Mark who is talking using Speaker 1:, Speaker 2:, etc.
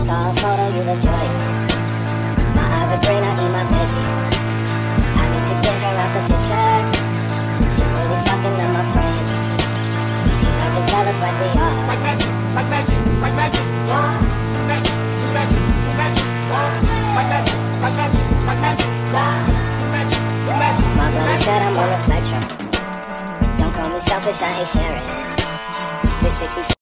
Speaker 1: saw a photo, you look joyous. My eyes are green, I eat my veggies. I need to get her out the picture. She's really fucking up my frame. She's not developed like we are.
Speaker 2: Like magic, like magic, like magic. Magic, do magic, do magic. Like magic, like magic, like magic. Do magic, do magic.
Speaker 1: My brother said I'm on the spectrum. Don't call me selfish, I hate sharing. This 60